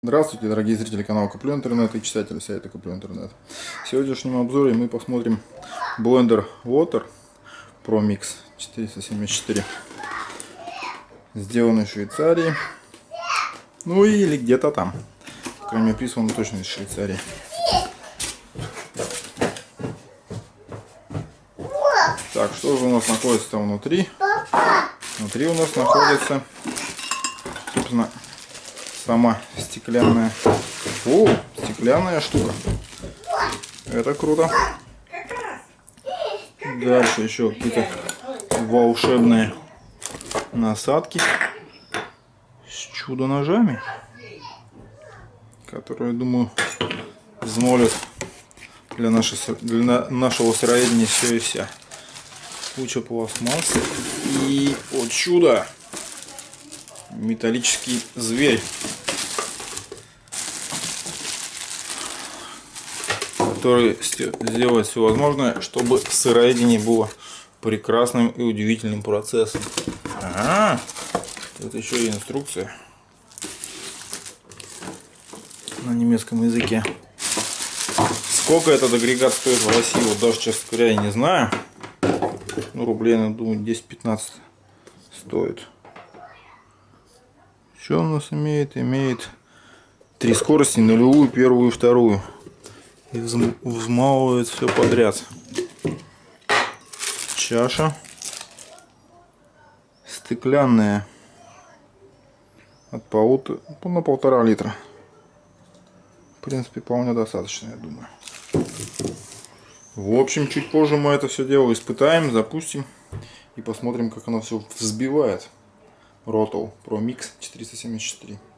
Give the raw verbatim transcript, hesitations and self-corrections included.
Здравствуйте, дорогие зрители канала Куплю Интернет и читатели сайта Куплю Интернет. В сегодняшнем обзоре мы посмотрим блендер Water Pro Mix четыреста семьдесят четыре, сделанный в Швейцарии, ну или где-то там. Кроме прислан точно из Швейцарии. Так, что же у нас находится там внутри? Внутри у нас находится, собственно, сама стеклянная, о, стеклянная штука. Это круто. Дальше еще какие-то волшебные насадки с чудо-ножами, которые, думаю, взмолят для, нашей, для нашего сыроедения все и вся. Куча пластмассы и, о чудо, металлический зверь, который сделает все возможное, чтобы сыроедение было прекрасным и удивительным процессом. Ага, тут еще и инструкция на немецком языке. Сколько этот агрегат стоит в России, вот даже, честно говоря, я не знаю. Ну, рублей, я думаю, десять-пятнадцать стоит. Что у нас имеет? Имеет три скорости, нулевую, первую и вторую. И взмалывает все подряд. Чаша стеклянная от полутора, на полтора литра. В принципе, вполне достаточно, я думаю. В общем, чуть позже мы это все дело испытаем, запустим и посмотрим, как оно все взбивает. Roto Pro Mix четыреста семьдесят четыре.